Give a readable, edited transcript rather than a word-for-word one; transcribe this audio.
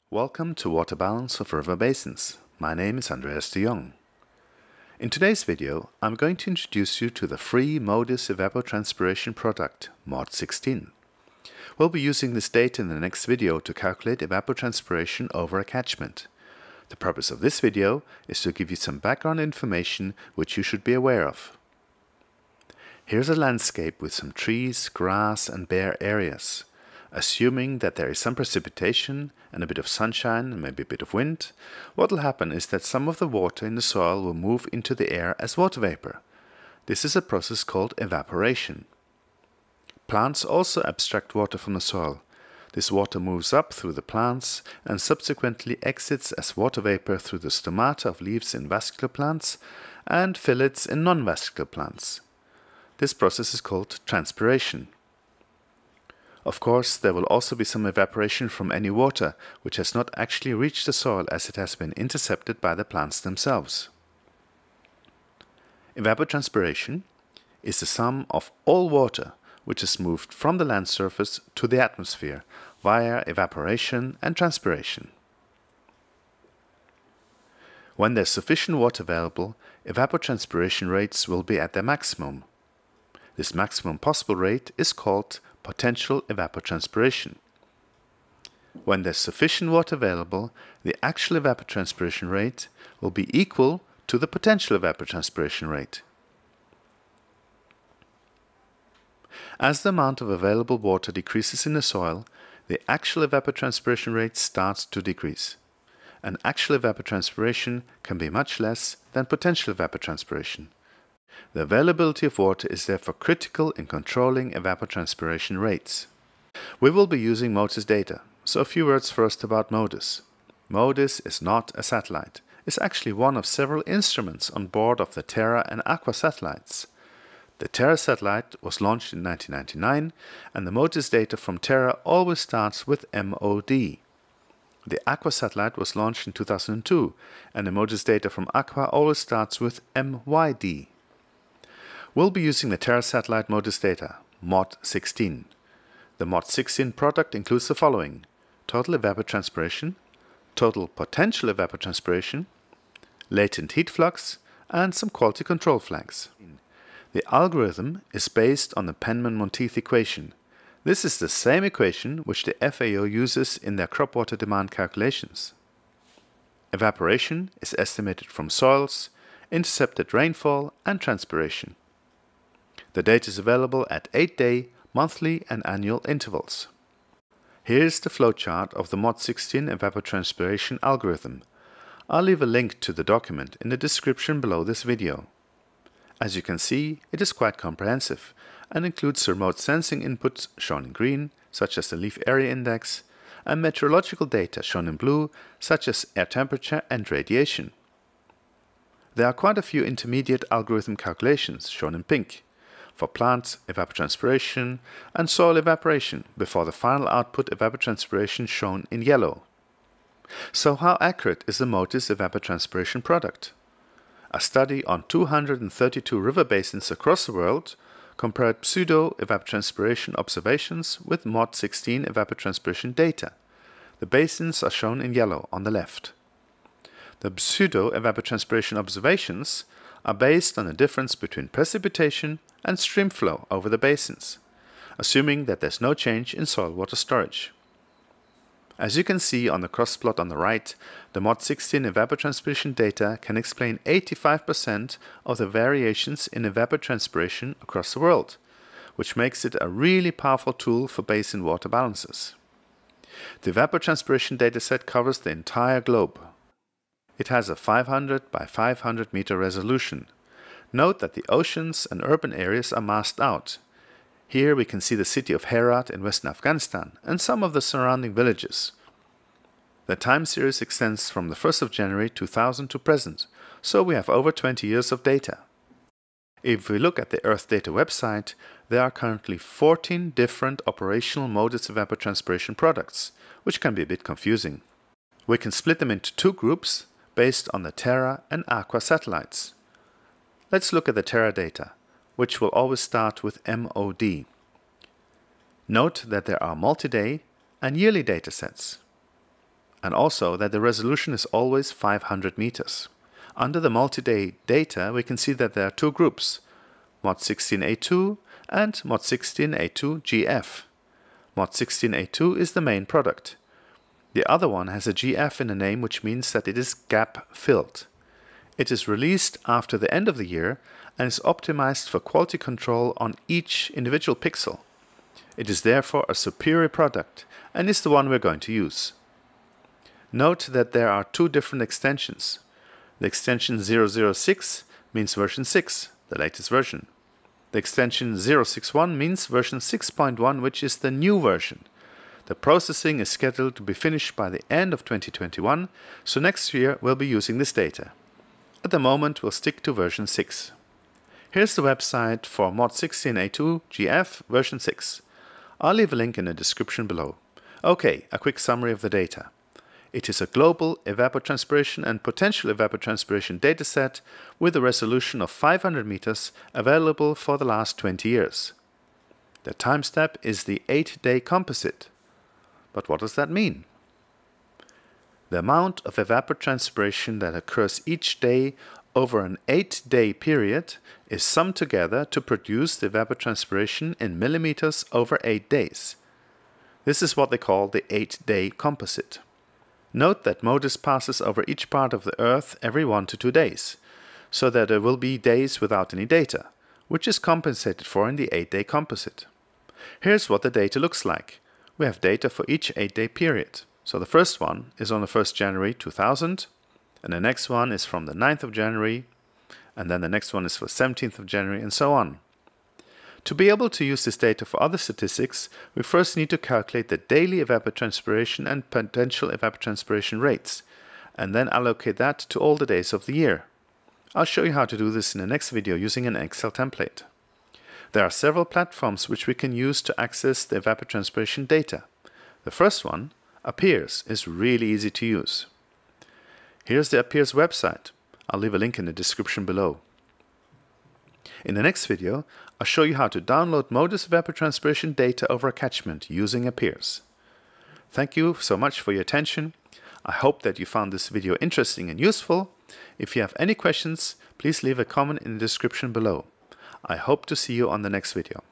Welcome to Water Balance of River Basins. My name is Andreas de Jong. In today's video, I'm going to introduce you to the free MODIS evapotranspiration product, MOD16. We'll be using this data in the next video to calculate evapotranspiration over a catchment. The purpose of this video is to give you some background information which you should be aware of. Here's a landscape with some trees, grass and bare areas. Assuming that there is some precipitation and a bit of sunshine and maybe a bit of wind, what will happen is that some of the water in the soil will move into the air as water vapor. This is a process called evaporation. Plants also abstract water from the soil. This water moves up through the plants and subsequently exits as water vapor through the stomata of leaves in vascular plants and fillets in non-vascular plants. This process is called transpiration. Of course, there will also be some evaporation from any water which has not actually reached the soil as it has been intercepted by the plants themselves. Evapotranspiration is the sum of all water which is moved from the land surface to the atmosphere via evaporation and transpiration. When there is sufficient water available, evapotranspiration rates will be at their maximum. This maximum possible rate is called potential evapotranspiration. When there is sufficient water available, the actual evapotranspiration rate will be equal to the potential evapotranspiration rate. As the amount of available water decreases in the soil, the actual evapotranspiration rate starts to decrease. And actual evapotranspiration can be much less than potential evapotranspiration. The availability of water is therefore critical in controlling evapotranspiration rates. We will be using MODIS data, so a few words first about MODIS. MODIS is not a satellite. It's actually one of several instruments on board of the Terra and Aqua satellites. The Terra satellite was launched in 1999, and the MODIS data from Terra always starts with MOD. The Aqua satellite was launched in 2002, and the MODIS data from Aqua always starts with MYD. We'll be using the Terra satellite MODIS data, MOD16. The MOD16 product includes the following: total evapotranspiration, total potential evapotranspiration, latent heat flux, and some quality control flags. The algorithm is based on the Penman-Monteith equation. This is the same equation which the FAO uses in their crop water demand calculations. Evaporation is estimated from soils, intercepted rainfall, and transpiration. The data is available at 8-day, monthly and annual intervals. Here is the flowchart of the MOD16 evapotranspiration algorithm. I'll leave a link to the document in the description below this video. As you can see, it is quite comprehensive and includes remote sensing inputs shown in green, such as the leaf area index, and meteorological data shown in blue, such as air temperature and radiation. There are quite a few intermediate algorithm calculations shown in pink for plant evapotranspiration and soil evaporation before the final output evapotranspiration shown in yellow. So how accurate is the MODIS evapotranspiration product? A study on 232 river basins across the world compared pseudo-evapotranspiration observations with MOD16 evapotranspiration data. The basins are shown in yellow on the left. The pseudo-evapotranspiration observations are based on the difference between precipitation and stream flow over the basins, assuming that there's no change in soil water storage. As you can see on the cross plot on the right, the MOD16 evapotranspiration data can explain 85% of the variations in evapotranspiration across the world, which makes it a really powerful tool for basin water balances. The evapotranspiration dataset covers the entire globe. It has a 500 by 500 meter resolution. Note that the oceans and urban areas are masked out. Here we can see the city of Herat in western Afghanistan and some of the surrounding villages. The time series extends from the 1st of January 2000 to present, so we have over 20 years of data. If we look at the Earth Data website, there are currently 14 different operational MODIS evapotranspiration products, which can be a bit confusing. We can split them into two groups based on the Terra and Aqua satellites. Let's look at the Terra data, which will always start with MOD. Note that there are multi-day and yearly datasets. and also that the resolution is always 500 meters. Under the multi-day data, we can see that there are two groups, Mod16A2 and Mod16A2GF. Mod16A2 is the main product. The other one has a GF in the name, which means that it is gap-filled. It is released after the end of the year and is optimized for quality control on each individual pixel. It is therefore a superior product and is the one we're going to use. Note that there are two different extensions. The extension 006 means version 6, the latest version. The extension 061 means version 6.1, which is the new version. The processing is scheduled to be finished by the end of 2021, so next year we'll be using this data. At the moment we'll stick to version 6. Here's the website for Mod16A2 GF version 6. I'll leave a link in the description below. Okay, a quick summary of the data. It is a global evapotranspiration and potential evapotranspiration dataset with a resolution of 500 meters available for the last 20 years. The time step is the 8-day composite. But what does that mean? The amount of evapotranspiration that occurs each day over an 8-day period is summed together to produce the evapotranspiration in millimeters over 8 days. This is what they call the 8-day composite. Note that MODIS passes over each part of the Earth every 1 to 2 days, so that there will be days without any data, which is compensated for in the 8-day composite. Here's what the data looks like. We have data for each 8-day period. So the first one is on the 1st January 2000, and the next one is from the 9th of January, and then the next one is for 17th of January, and so on. To be able to use this data for other statistics, we first need to calculate the daily evapotranspiration and potential evapotranspiration rates, and then allocate that to all the days of the year. I'll show you how to do this in the next video using an Excel template. There are several platforms which we can use to access the evapotranspiration data. The first one, Appears, is really easy to use. Here's the Appears website. I'll leave a link in the description below. In the next video, I'll show you how to download MODIS evapotranspiration data over a catchment using Appears. Thank you so much for your attention. I hope that you found this video interesting and useful. If you have any questions, please leave a comment in the description below. I hope to see you on the next video.